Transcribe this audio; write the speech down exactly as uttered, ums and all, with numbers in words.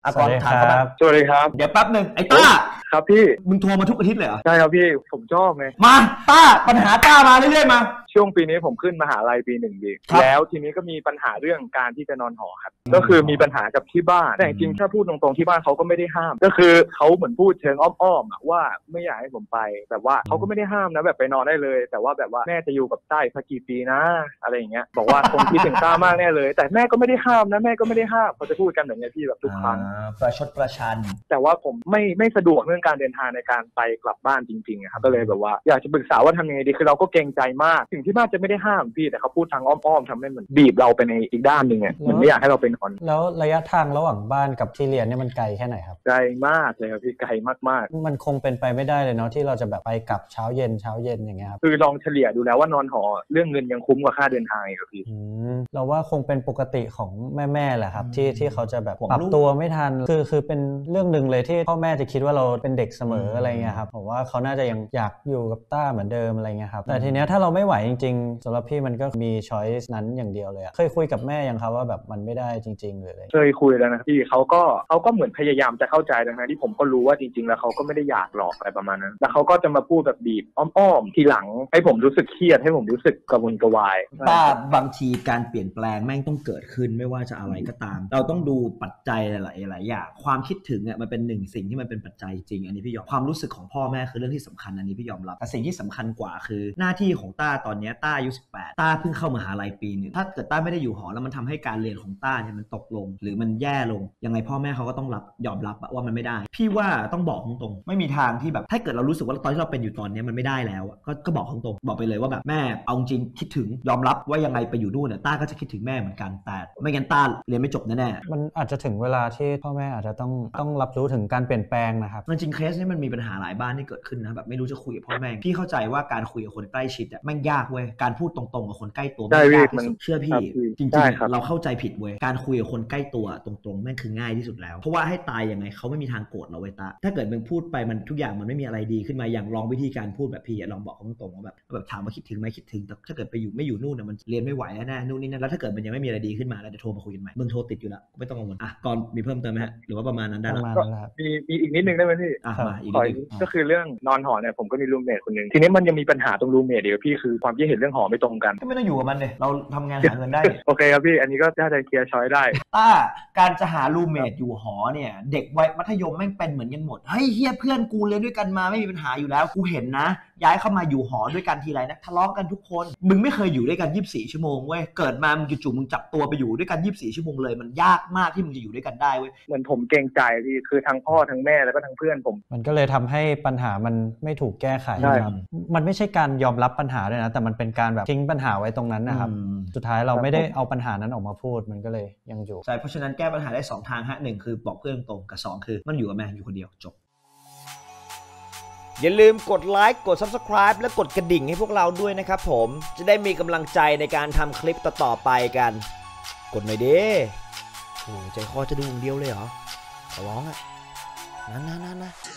อากรถามเขาแบบสวัสดีครับเดี๋ยวแป๊บหนึ่งไอ้ต้าครับพี่มึงโทรมาทุกอาทิตย์เลยเหรอใช่ครับพี่ผมชอบไงมาต้าปัญหาต้ามาเรื่อยๆมาช่วงปีนี้ผมขึ้นมหาลัยปีหนึ่งดีแล้วทีนี้ก็มีปัญหาเรื่องการที่จะนอนหอครับก็คือมีปัญหากับที่บ้านแต่จริงๆถ้าพูดตรงๆที่บ้านเขาก็ไม่ได้ห้ามก็คือเขาเหมือนพูดเชิงอ้อมๆว่าไม่อยากให้ผมไปแบบว่าเขาก็ไม่ได้ห้ามนะแบบไปนอนได้เลยแต่ว่าแบบว่าแม่จะอยู่กับต้าสักกี่ปีนะอะไรอย่างเงี้ยบอกว่าคงคิดถึงต้ามากแน่เลยแต่แม่ก็ไม่ได้ห้ามนะแม่ก็ไม่ได้ห้ามเขาจะพูดกันแบบนี้พี่แบบทุกครั้งประชดประชันแต่ว่าผมไม่ไม่สะดวกเรื่องการเดินทางในการไปกลับบ้านจริงๆครับก็เลยแบบว่าอยากจะปรึกษาว่าทำยังไงดีคือเราก็เกรงใจมากถึงที่บ้านจะไม่ได้ห้ามพี่แต่เขาพูดทางอ้อมๆทำให้เหมือนบีบเราไปในอีกด้านหนึ่งไงมันไม่อยากให้เราเป็นคนแล้วระยะทางระหว่างบ้านกับที่เรียนเนี่ยมันไกลแค่ไหนครับไกลมากเลยครับพี่ไกลมากๆมันคงเป็นไปไม่ได้เลยเนาะที่เราจะแบบไปกลับเช้าเย็นเช้าเย็นอย่างเงี้ยครับคือลองเฉลี่ยดูแล้วว่านอนหอเรื่องเงินยังคุ้มกว่าค่าเดินทางอีกครับพี่เราว่าคงเป็นปกติของแม่ๆแหละครับที่ที่เขาจะแบบปรับตัวไม่ทันคือคือเป็นเรื่องหนึ่งเลยที่พ่อแม่จะคิดว่าเราเป็นเด็กเสมออะไรเงี้ยครับผมว่าเขาน่าจะยังอยากอยู่กับต้าเหมือนเดิมอะไรเงี้ยครับแต่ทีเนี้ยถ้าเราไม่ไหวจริงๆสำหรับพี่มันก็มีช้อยส์นั้นอย่างเดียวเลยเคยคุยกับแม่ยังครับว่าแบบมันไม่ได้จริงๆหรืออะไรเคยคุยแล้วนะพี่เขาก็เขาก็เหมือนพยายามจะเข้าใจนะที่ผมก็รู้ว่าจริงๆแล้วเขาก็ไม่ได้อยากหลอกอะไรประมาณนั้นแล้วเขาก็จะมาพูดแบบบีบอ้อมๆทีหลังให้ผมรู้สึกเครียดให้ผมรู้สึกกระวนกระวายต้าบางทีการเปลี่ยนแปลงแม่งต้องเกิดขึ้นไม่ว่าจะอะไรก็ตามเราต้องดูปัจจัยหลายๆหลายอย่างความคิดถึงอ่ะมันเป็นหนึ่งสิ่งที่มันเป็นปัจจัยจริงอันนี้พี่ยอมความรู้สึกของพ่อแม่คือเรื่องที่สำคัญอันนี้พี่ยอมรับแต่สิ่งที่สำคัญกว่าคือหน้าที่ของต้าตอนนี้ต้าอายุสิบแปดต้าเพิ่งเข้ามหาลัยปีนึงถ้าเกิดต้าไม่ได้อยู่หอแล้วมันทำให้การเรียนของต้าเนี่ยมันตกลงหรือมันแย่ลงยังไงพ่อแม่เขาก็ต้องรับยอมรับว่ามันไม่ได้พี่ว่าต้องบอกตรงๆไม่มีทางที่แบบถ้าเกิดเรารู้สึกว่าตอนที่เราเป็นอยู่ตอนนี้มันไม่ได้แล้วก็ก็บอกตรงๆบอกไปเลยว่าแบบแม่เอาจริงคิดถึงยอมรับว่ายังไงไปอยู่นู่นเนี่ยต้าก็จะคิดถึงแม่เหมือนกันแต่ไม่งั้นต้าเรียนไม่จบแน่ๆมันอาจจะถึงเวลาที่พ่อแม่อาจจะต้องต้องรับรู้ถึงการเปลี่ยนแปลงนะครับจริงเคสนี้มันมีปัญหาหลายบ้านที่เกิดขึ้นนะแบบไม่รู้จะคุยกับพ่อแม่พี่เข้าใจว่าการคุยกับคนใกล้ชิดอ่ะมันยากเว้ยการพูดตรงๆกับคนใกล้ตัวมันยากที่สุดเชื่อพี่จริงๆเราเข้าใจผิดเว้ยการคุยกับคนใกล้ตัวตรงๆแม่งคือง่ายที่สุดแล้วเพราะว่าให้ตายยังไงเขาไม่มีทางโกรธเราเว้ยตาถ้าเกิดมึงพูดไปมันทุกอย่างมันไม่มีอะไรดีขึ้นมาอย่างลองวิธีการพูดแบบพี่ลองบอกเขาตรงๆว่าแบบแบบถามว่าคิดถึงไหมคิดถึงแต่ถ้าเกิดไปอยู่ไม่อยู่นู่นน่ะมันเรียนไม่ไหวแน่ๆนู่นนี่นั่นแล้วถ้าเกิดมันยังไม่มีอะไรดีขึ้นมาเราจะโทรมาคุยกันใหม่มึงโทรติดอยู่แล้วไม่ต้องกังวลอ่ะก่อนมีเพิ่มเติมไหมฮะหรือว่าประมาณนั้นได้แล้วมีมีอีกนิดนึงได้ไหมพี่อ่ะมาอีกนิดนึงก็คือเรื่องนอนหอเนี่ยผมก็มีรูมเมทคนนึงทีนี้มันยังมีปัญหาตรงรูมเมทเดียวพี่คือความคิดเห็นเรื่องหอไม่ตรงกันก็ไม่ต้องอยู่กับมันเลยเราทำงานหาเงินได้โอเคครับพี่อันนี้ก็น่าจะเคลียร์ช้อยได้ต้าการจะหารูมเมทอยู่หอเนี่ยเด็กวัยมัธยมแม่งเป็นเหมือนกันหมดเฮ้ยเฮียเพื่อนกูเรียนด้วยกันมาไม่มีปัญหาอยู่แล้วกูเห็นนะย้ายเข้ามาอยู่หอด้วยกันทีไรนะทะเลาะกันทุกคนมึงไม่เคยอยู่ด้วยกันยี่สิบสี่ชั่วโมงเว้ยเกิดมามึงจู่ๆมึงจับตัวไปอยู่ด้วยกันยี่สิบสี่ชั่วโมงเลยมันยากมากที่มึงจะอยู่ด้วยกันได้เว้ยเหมือนผมเกรงใจพี่คือทั้งพ่อทั้งแม่แล้วก็ทั้งเพื่อนผมมันก็เลยทำให้ปัญหามันไม่ถูกแก้ไขครับมันไม่ใช่การยอมรับปัญหาด้วยนะแต่มันเป็นการแบบทิ้งปัญหาไว้ตรงนั้นนะครับสุดท้ายเราไม่ได้เอาปัญหานั้นออกมาพูดมันก็เลยยังอยู่ใช่เพราะฉะนั้นแก้ปัญหาได้สองทางฮะหนึ่งคือบอกเพื่อนตรงกับสองคือมันอยู่กับแม่อยู่คนเดียวจบอย่าลืมกดไลค์กด ซับสไครบ์ และกดกระดิ่งให้พวกเราด้วยนะครับผมจะได้มีกำลังใจในการทำคลิปต่อๆไปกันกดหน่อยดิโอ้ใจคอจะดูอย่างเดียวเลยเหรอขอร้องอ่ะนั่นๆๆ